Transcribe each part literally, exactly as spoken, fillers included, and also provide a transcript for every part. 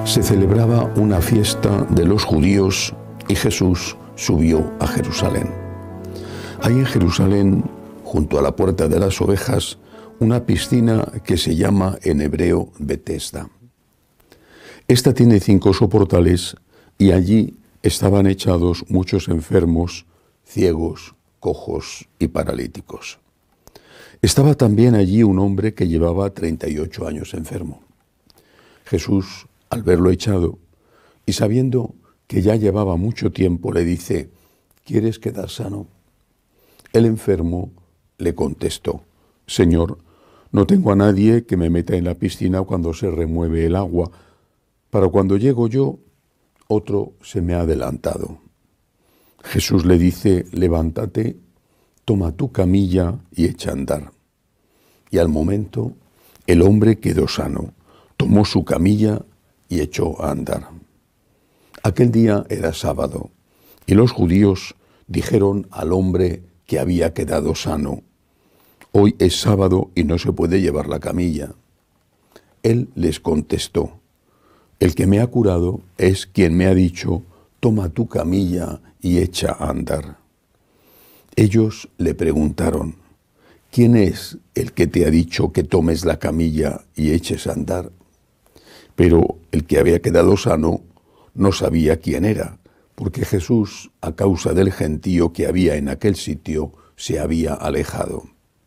Se celebraba una fiesta de los judíos y Jesús subió a Jerusalén. Hay en Jerusalén, junto a la Puerta de las Ovejas, una piscina que se llama en hebreo Betesda. Esta tiene cinco soportales y allí estaban echados muchos enfermos, ciegos, cojos y paralíticos. Estaba también allí un hombre que llevaba treinta y ocho años enfermo. Jesús, al verlo echado y sabiendo que ya llevaba mucho tiempo, le dice: ¿quieres quedar sano? El enfermo le contestó: Señor, no tengo a nadie que me meta en la piscina cuando se remueve el agua. Para cuando llego yo, otro se me ha adelantado. Jesús le dice: levántate, toma tu camilla y echa a andar. Y al momento el hombre quedó sano, tomó su camilla y echó a andar. Aquel día era sábado, y los judíos dijeron al hombre que había quedado sano: hoy es sábado y no se puede llevar la camilla. Él les contestó: el que me ha curado es quien me ha dicho: toma tu camilla y echa a andar. Ellos le preguntaron: ¿quién es el que te ha dicho que tomes la camilla y eches a andar? Pero el que había quedado sano no sabía quién era, porque Jesús, a causa del gentío que había en aquel sitio, se había alejado.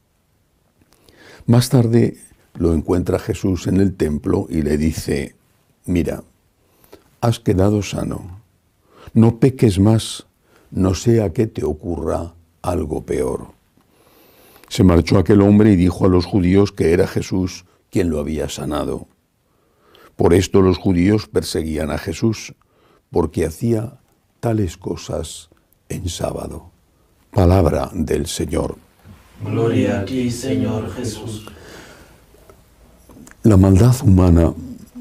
Más tarde lo encuentra Jesús en el templo y le dice: mira, has quedado sano, no peques más, no sea que te ocurra algo peor. Se marchó aquel hombre y dijo a los judíos que era Jesús quien lo había sanado. Por esto los judíos perseguían a Jesús, porque hacía tales cosas en sábado. Palabra del Señor. Gloria a ti, Señor Jesús. La maldad humana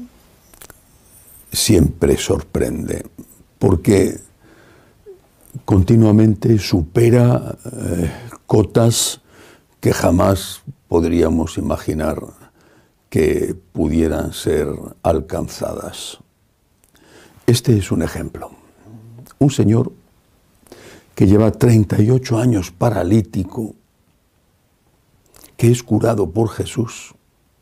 siempre sorprende, porque continuamente supera eh, cotas que jamás podríamos imaginar que pudieran ser alcanzadas. Este es un ejemplo. Un señor que lleva treinta y ocho años paralítico, que es curado por Jesús,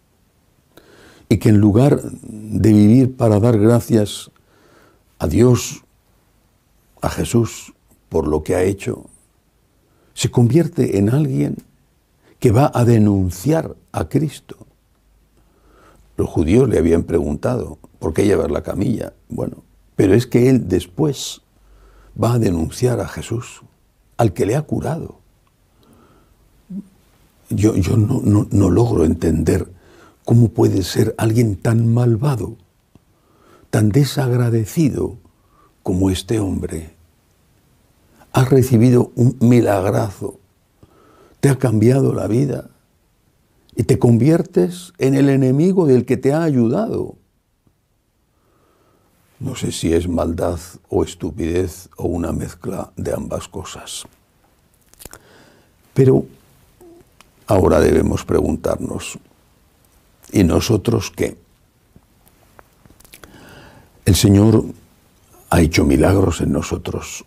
y que en lugar de vivir para dar gracias a Dios, a Jesús, por lo que ha hecho, se convierte en alguien que va a denunciar a Cristo. Los judíos le habían preguntado: ¿por qué llevar la camilla? Bueno, pero es que él después va a denunciar a Jesús, al que le ha curado. Yo, yo no, no, no logro entender cómo puede ser alguien tan malvado, tan desagradecido como este hombre. Has recibido un milagrazo, te ha cambiado la vida y te conviertes en el enemigo del que te ha ayudado. No sé si es maldad o estupidez o una mezcla de ambas cosas. Pero ahora debemos preguntarnos: ¿y nosotros qué? El Señor ha hecho milagros en nosotros.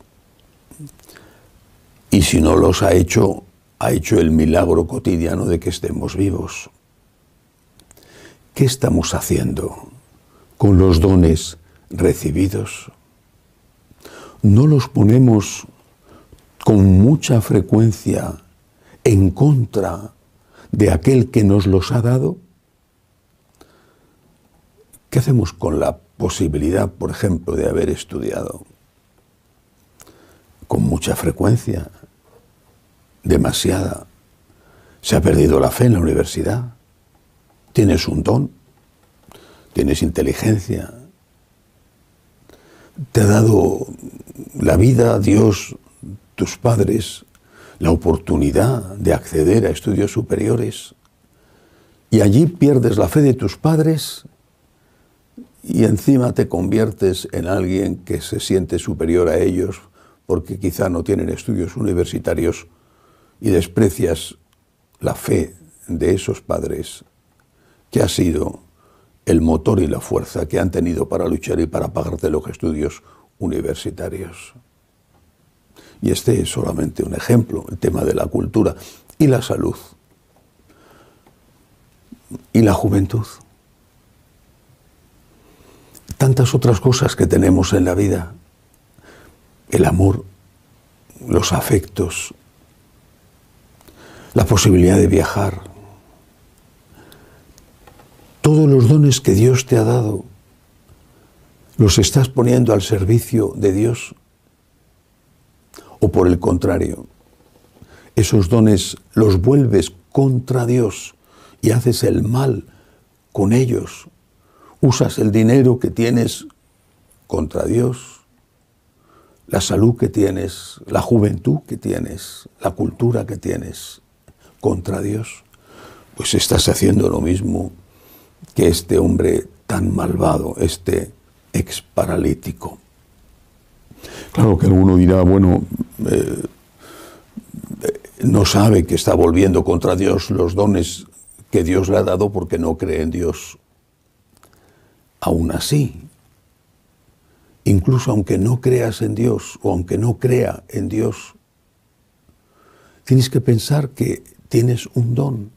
Y si no los ha hecho, ha hecho el milagro cotidiano de que estemos vivos. ¿Qué estamos haciendo con los dones recibidos? ¿No los ponemos con mucha frecuencia en contra de aquel que nos los ha dado? ¿Qué hacemos con la posibilidad, por ejemplo, de haber estudiado? Con mucha frecuencia, demasiada. Se ha perdido la fe en la universidad. Tienes un don, tienes inteligencia, te ha dado la vida, Dios, tus padres, la oportunidad de acceder a estudios superiores, y allí pierdes la fe de tus padres y encima te conviertes en alguien que se siente superior a ellos porque quizá no tienen estudios universitarios, y desprecias la fe de esos padres, que ha sido el motor y la fuerza que han tenido para luchar y para pagarte los estudios universitarios. Y este es solamente un ejemplo, el tema de la cultura y la salud y la juventud. Tantas otras cosas que tenemos en la vida, el amor, los afectos, la posibilidad de viajar, todos los dones que Dios te ha dado, ¿los estás poniendo al servicio de Dios? O por el contrario, esos dones los vuelves contra Dios y haces el mal con ellos. Usas el dinero que tienes contra Dios, la salud que tienes, la juventud que tienes, la cultura que tienes contra Dios. Pues estás haciendo lo mismo que este hombre tan malvado, este ex paralítico. Claro que alguno dirá, bueno, eh, no sabe que está volviendo contra Dios los dones que Dios le ha dado porque no cree en Dios. Aún así, incluso aunque no creas en Dios o aunque no crea en Dios, tienes que pensar que tienes un don.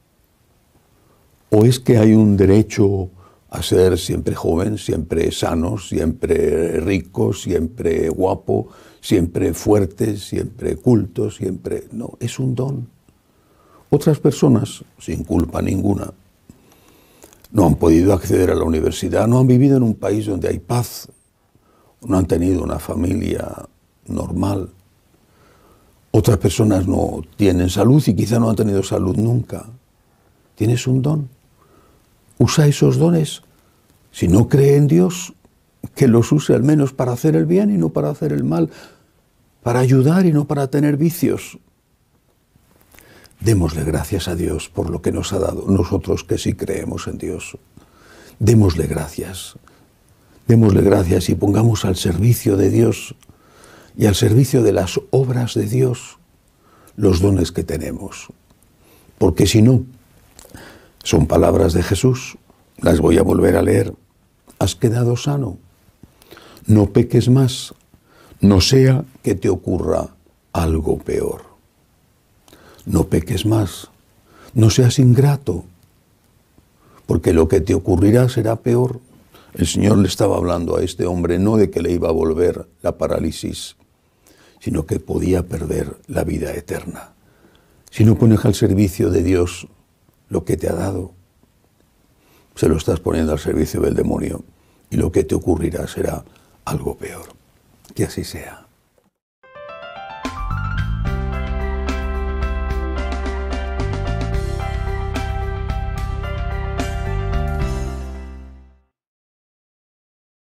¿O es que hay un derecho a ser siempre joven, siempre sano, siempre rico, siempre guapo, siempre fuerte, siempre culto, siempre... No, es un don. Otras personas, sin culpa ninguna, no han podido acceder a la universidad, no han vivido en un país donde hay paz, no han tenido una familia normal. Otras personas no tienen salud y quizá no han tenido salud nunca. Tienes un don. Usa esos dones. Si no cree en Dios, que los use al menos para hacer el bien y no para hacer el mal, para ayudar y no para tener vicios. Démosle gracias a Dios por lo que nos ha dado, nosotros que sí creemos en Dios. Démosle gracias. Démosle gracias y pongamos al servicio de Dios y al servicio de las obras de Dios los dones que tenemos. Porque si no, son palabras de Jesús, las voy a volver a leer. Has quedado sano, no peques más, no sea que te ocurra algo peor. No peques más, no seas ingrato, porque lo que te ocurrirá será peor. El Señor le estaba hablando a este hombre no de que le iba a volver la parálisis, sino que podía perder la vida eterna. Si no pones al servicio de Dios lo que te ha dado, se lo estás poniendo al servicio del demonio y lo que te ocurrirá será algo peor. Que así sea.